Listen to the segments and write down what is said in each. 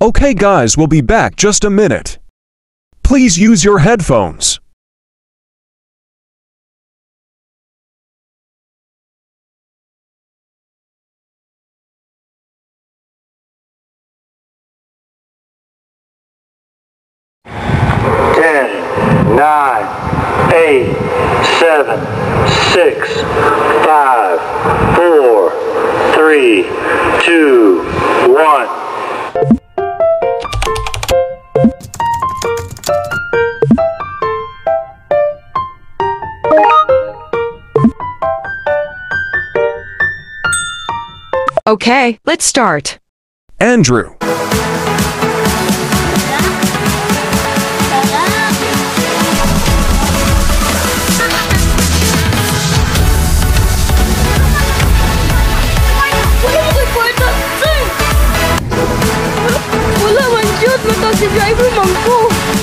Okay guys, we'll be back just a minute. Please use your headphones. Nine, 8, 7, 6, 5, 4, 3, 2, 1. Okay, let's start. Andrew. Si driver man ko.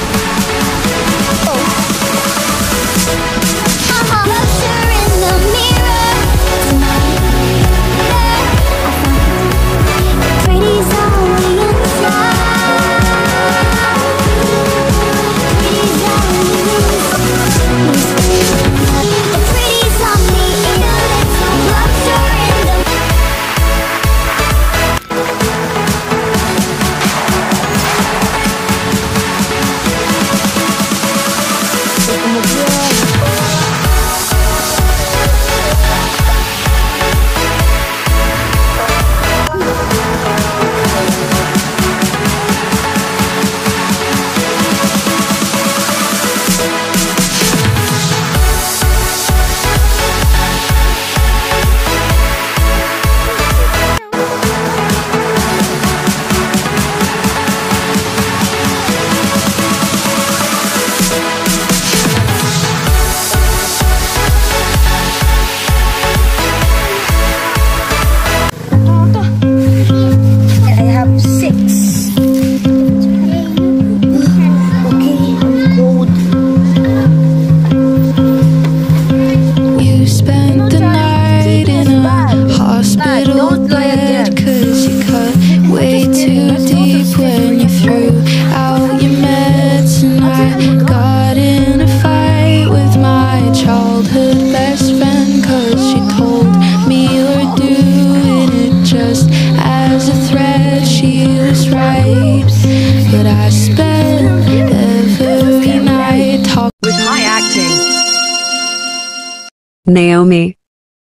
Naomi.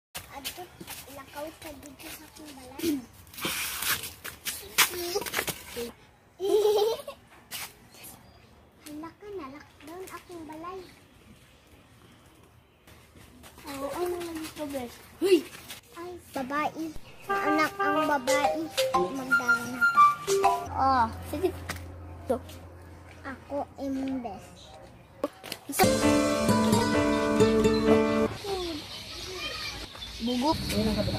Ay, babae. Anak ang babae. Magdala na. Oh, sige. Ako imong best. Bugok.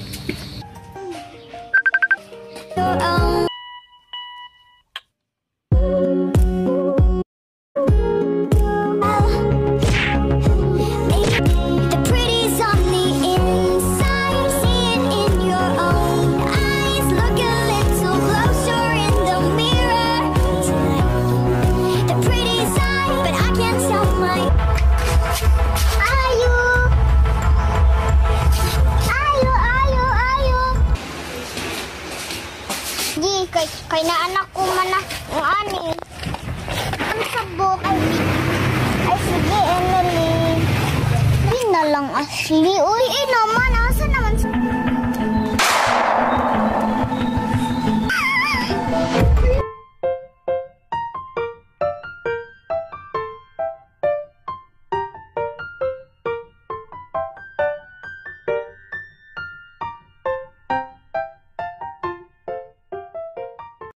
Kay na anak ko man ang ani. Ang sabok ay sige Emily. Di na lang Ashley. Uy, naman asa naman